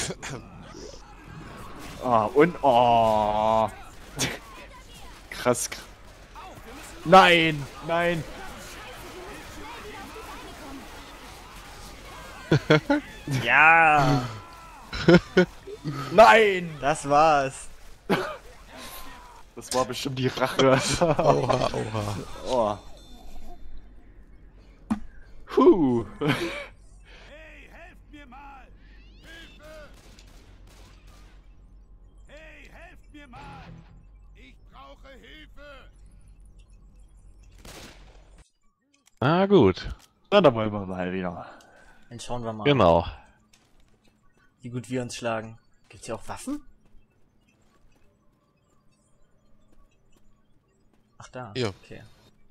Oh, und... Oh. Krass. Nein! Nein! Ja! Nein! Das war's. Das war bestimmt die Rache. Oha, oha. Oh. Puh. Hey, helft mir mal! Hilfe! Hey, helft mir mal! Ich brauche Hilfe! Na gut, Na, da wollen wir mal wieder. Dann schauen wir mal, genau. wie gut wir uns schlagen. Gibt's hier auch Waffen? Ach da, Ja. okay.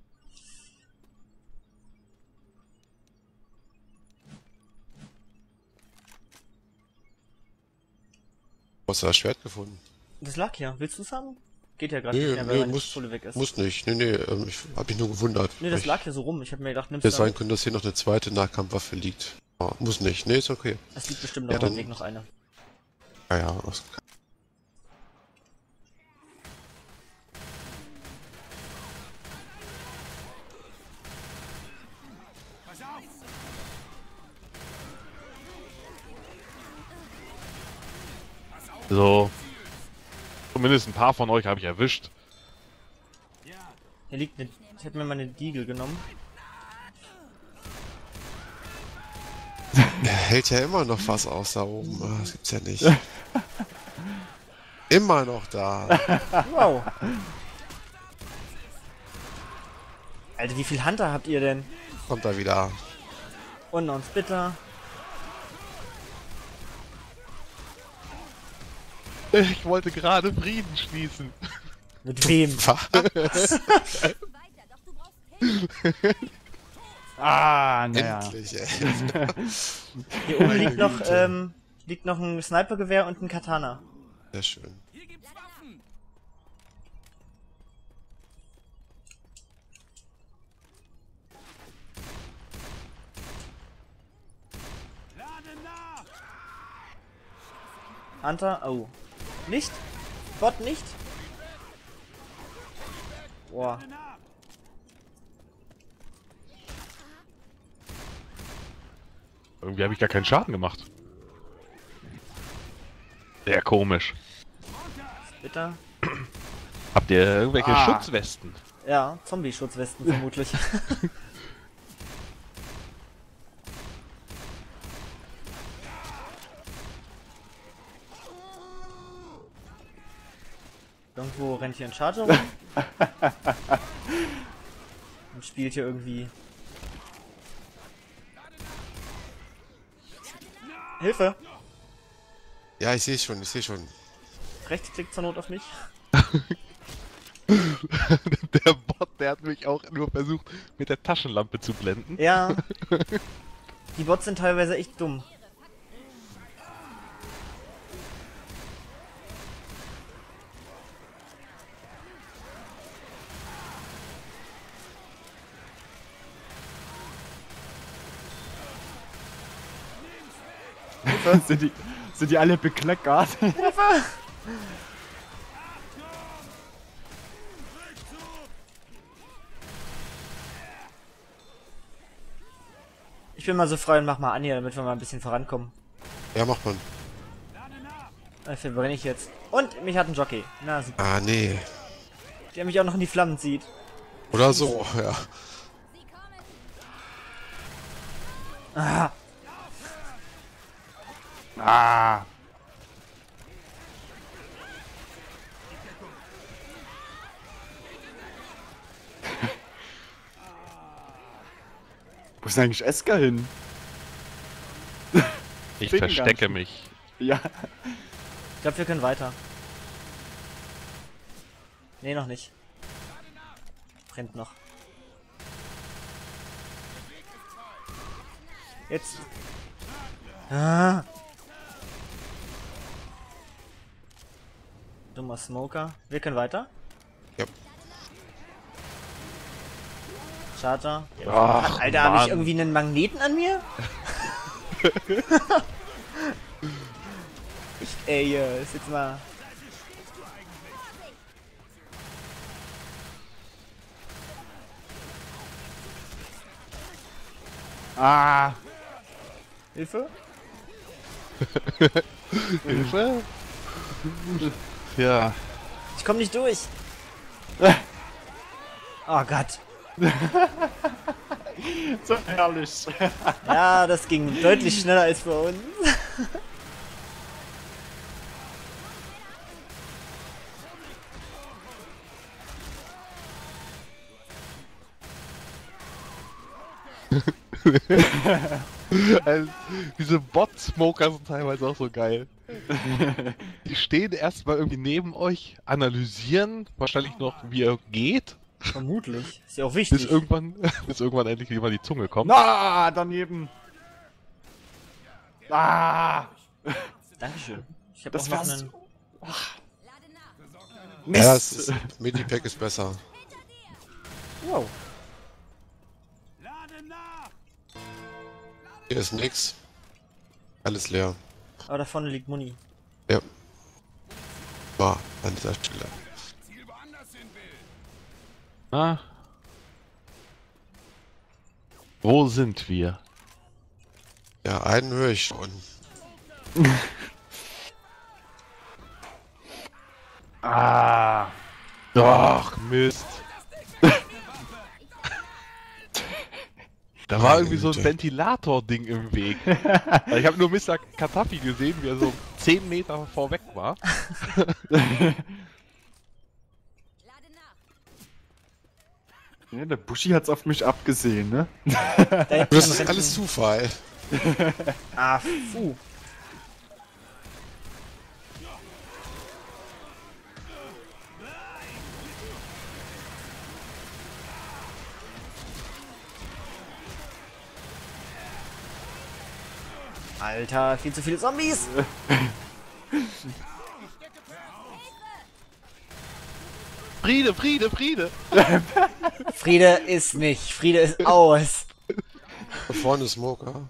Hast du das Schwert gefunden? Das lag hier. Willst du's haben? Geht ja gerade Nee, nicht mehr, weil nee, meine muss, Pistole weg ist. muss nicht. Nee, ich hab mich nur gewundert. Nee, das Ich- lag hier so rum. Ich habe mir gedacht, nimmst Hätte du sein mit. können, dass hier noch eine zweite Nahkampfwaffe liegt. Oh, muss nicht. Nee, ist okay. Es liegt bestimmt Ja, noch auf dem dann- Weg noch eine. Ja, ja. Pass auf! So. Zumindest ein paar von euch habe ich erwischt. Hier liegt eine... Ich hätte mir mal eine Diegel genommen. Er hält ja immer noch was aus da oben. Ah, das gibt's ja nicht. Immer noch da. Wow. Alter, wie viel Hunter habt ihr denn? Kommt da wieder. Und uns bitte. Ich wollte gerade Frieden schließen. Mit wem? Was? Ah, naja. Endlich, ey. Hier oben liegt noch, Güte. liegt noch ein Snipergewehr und ein Katana. Sehr schön. Hier gibt's Waffen! Lade nach! Hunter, oh. Nicht? Bot nicht? Boah. Lade nach! Irgendwie habe ich gar keinen Schaden gemacht. Sehr komisch. Bitte. Habt ihr irgendwelche Ah. Schutzwesten? Ja, Zombie-Schutzwesten vermutlich. Irgendwo rennt hier ein Charger rum. Und spielt hier irgendwie. Hilfe! Ja, ich sehe schon, ich sehe schon. Rechtsklick zur Not auf mich. Der Bot, der hat mich auch nur versucht, mit der Taschenlampe zu blenden. Ja. Die Bots sind teilweise echt dumm. Sind die alle bekleckert? Hilfe! Ich bin mal so frei und mach mal an hier, damit wir mal ein bisschen vorankommen. Ja, macht man. Dafür brenne ich jetzt. Und mich hat ein Jockey. Na super. Ah, nee. Der mich auch noch in die Flammen zieht. Oder so, ja. Ah, Ah. Wo ist eigentlich Esker hin? Ich Ficken verstecke ganz. mich. Ja. ich glaube, wir können weiter. Nee, noch nicht. Brennt noch. Jetzt. Ah. Dummer Smoker. Wir können weiter. Ja. Charger. Ach, Alter, habe ich Mann. irgendwie einen Magneten an mir? Ey, ist jetzt mal... Ah! Hilfe? Hilfe? Ja. Ich komm nicht durch. Oh Gott. So herrlich. Ja, das ging deutlich schneller als bei uns. Also, diese Bot-Smoker sind teilweise auch so geil. Die stehen erstmal irgendwie neben euch, analysieren wahrscheinlich noch, wie ihr geht, Vermutlich. Ist ja auch bis wichtig. irgendwann endlich über die Zunge kommt. Na, daneben. Ah! Dankeschön. Ich habe auch Das noch war's. einen... Mist. Ja, es ist, Medipack ist besser. Wow. Lade nach! Hier ist nix. Alles leer. Aber da vorne liegt Muni. Ja. War an dieser Stelle. Ziel woanders hin will! Ah. Wo sind wir? Ja, einen höre ich schon. Ah! Doch, Mist. Da war irgendwie so ein Güte. Ventilator-Ding im Weg. Ich habe nur Mr. Katafi gesehen, wie er so 10 Meter vorweg war. Ja, der Bushi hat's auf mich abgesehen, ne? Da hinten Das am ist Rennen- alles Zufall. Ah, puh. Alter, viel zu viele Zombies. Friede, Friede, Friede! Friede ist nicht. Friede ist aus. Da vorne ist Smoker.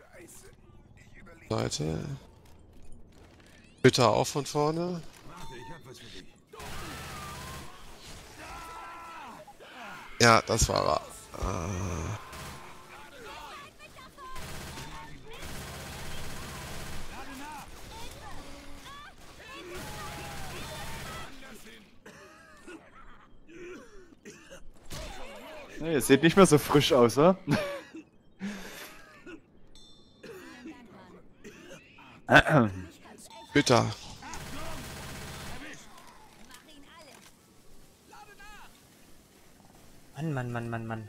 Seite. Bitte auch von vorne. Ja, das war er. Ah. Ja, ihr seht nicht mehr so frisch aus, oder? Bitter. Mann, Mann, Mann, Mann, Mann.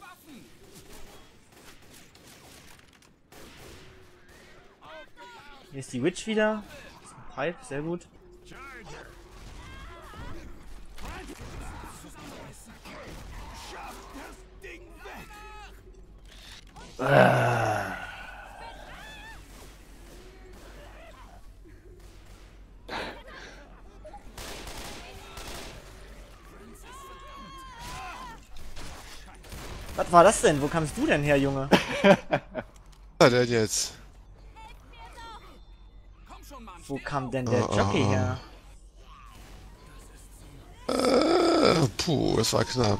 Hier ist die Witch wieder. Das ist ein Pipe, sehr gut. Was war das denn? Wo kamst du denn her, Junge? Was denn jetzt? Wo kam denn der Jockey her? Puh, das war knapp.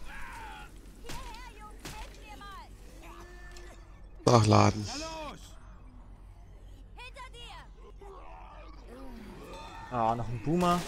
Nachladen. Ah, noch ein Boomer.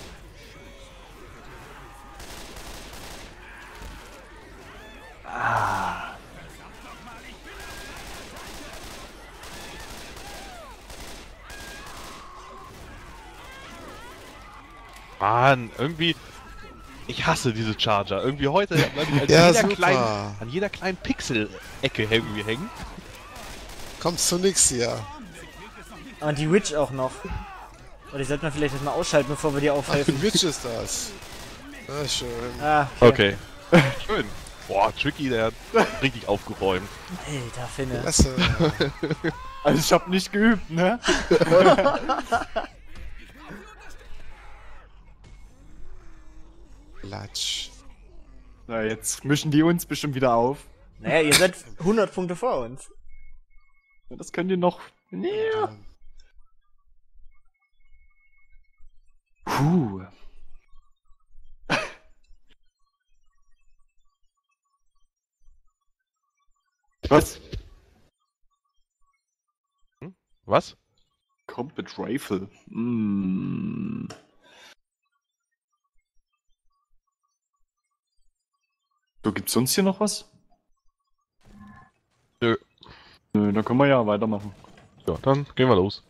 Mann, irgendwie. Ich hasse diese Charger. Irgendwie heute bleib ich Ja, an jeder kleinen Pixel-Ecke irgendwie hängen. Kommst zu nix hier. Und die Witch auch noch. Oder die sollten wir vielleicht erstmal ausschalten, bevor wir dir Ach, aufhelfen. für Witch ist das. Ah, schön. Ah, Okay. Schön. Boah, Tricky, der hat richtig aufgeräumt. Alter, Finne. Klasse. Also ich hab nicht geübt, ne? Latsch. Na, jetzt mischen die uns bestimmt wieder auf. Naja, ihr seid 100 Punkte vor uns. Das könnt ihr noch... Ja. Puh. Was? Was? Combat Rifle. Mm. So, gibt's sonst hier noch was? Nö. Nö, dann können wir ja weitermachen. Ja, dann gehen wir los.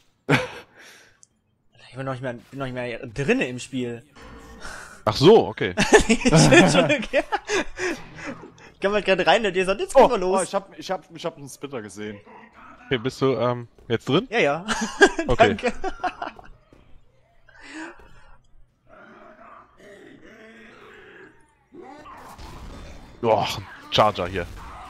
Ich bin noch nicht mehr drinne im Spiel. Ach so, okay. Ich bin schon okay. Ich kam halt gerade rein und ihr sagt, jetzt gehen wir los. ich hab einen Spitter gesehen. Okay, bist du jetzt drin? Ja, ja. Okay. Danke. Oh, Charger hier.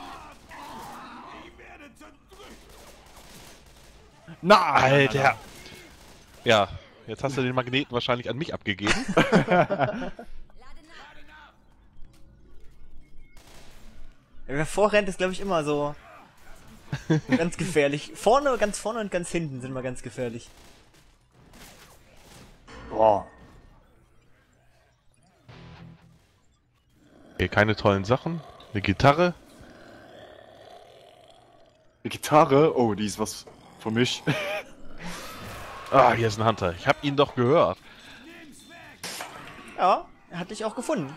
Na, Alter! Ja, jetzt hast du den Magneten wahrscheinlich an mich abgegeben. Wer vorrennt, ist glaube ich immer so ganz gefährlich. Ganz vorne und ganz hinten sind immer ganz gefährlich. Boah. Okay, keine tollen Sachen. Eine Gitarre. Die Gitarre? Oh, die ist was für mich. Ah, hier ist ein Hunter. Ich hab ihn doch gehört. Ja, er hat dich auch gefunden.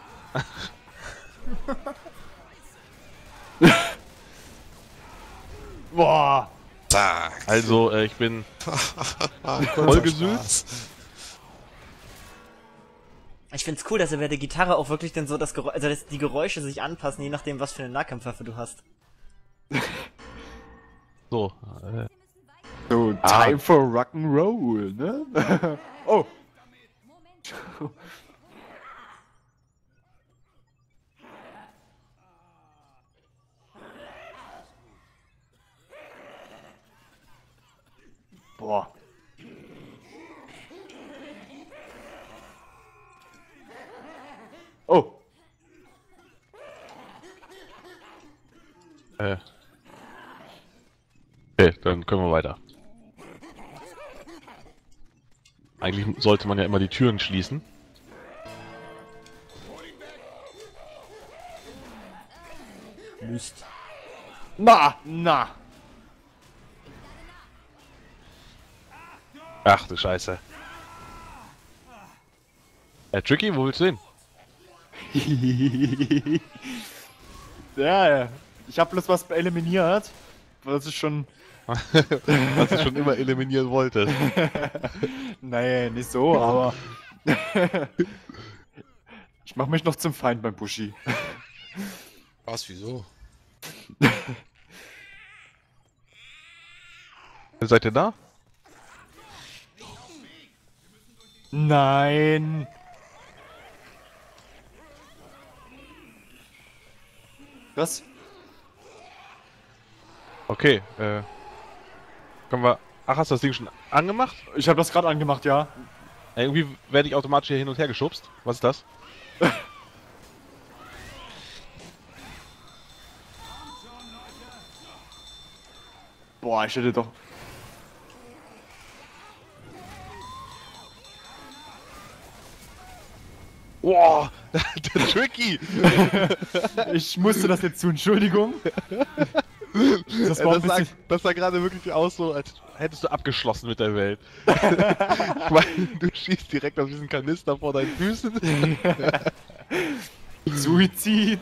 Boah. Zack. Also, ich bin vollgesüllt. Ich find's cool, dass er bei der Gitarre auch wirklich dann so das Geräusch, also dass die Geräusche sich anpassen, je nachdem, was für eine Nahkampfwaffe du hast. So, So, time for Rock'n'Roll, ne? Oh. Boah. Oh. Okay, dann können wir weiter. Eigentlich sollte man ja immer die Türen schließen. Mist. Na. Ach du Scheiße. Tricky, wo willst du hin? Ja, ich hab bloß was eliminiert. Was ist schon... Was ich schon immer eliminieren wollte. Nee, nicht so, aber... Ich mach mich noch zum Feind beim Bushi. Was, wieso? Seid ihr da? Nein. Was? Okay, können wir... Ach, hast du das Ding schon angemacht? Ich habe das gerade angemacht, ja. Irgendwie werde ich automatisch hier hin und her geschubst. Was ist das? Boah, ich hätte doch... Boah, der Tricky! Ich musste das jetzt tun, Entschuldigung. Das war ein bisschen... Das sah gerade wirklich aus, so als hättest du abgeschlossen mit der Welt. Ich meine, du schießt direkt auf diesen Kanister vor deinen Füßen. Suizid.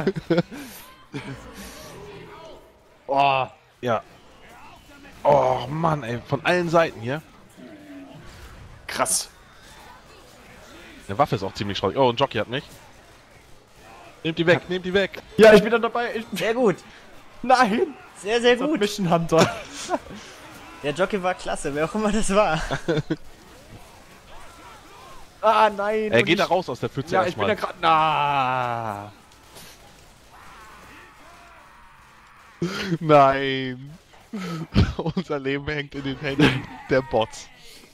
Oh. Ja. Oh Mann, ey, von allen Seiten hier. Krass. Eine Waffe ist auch ziemlich schrottig. Oh, ein Jockey hat mich. Nehmt die weg, nehmt die weg. Ja, ich bin dann dabei. Sehr gut. Nein. Sehr, sehr Das gut. Mission Hunter. Der Jockey war klasse, wer auch immer das war. Ah, nein. Geh da raus aus der Pfütze Ja, ich bin erstmal. da gerade... Na. Nein. Unser Leben hängt in den Händen der Bots.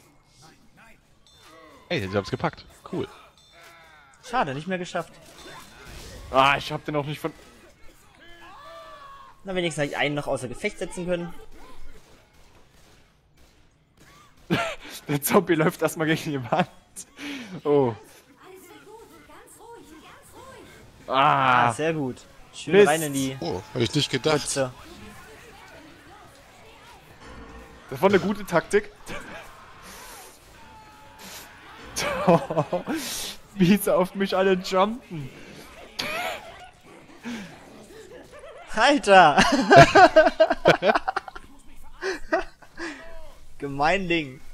Ey, sie haben's gepackt. Cool. Schade, nicht mehr geschafft. Ah, ich hab den auch nicht von... Na, wenigstens habe ich einen noch außer Gefecht setzen können. Der Zombie läuft erstmal gegen die Wand. Oh. Ah, Ah. sehr gut. Schön Mist. rein in die Oh, habe ich nicht gedacht. Pfütze. Das war eine gute Taktik. Wie sie auf mich alle jumpen. Alter! Gemein Ding.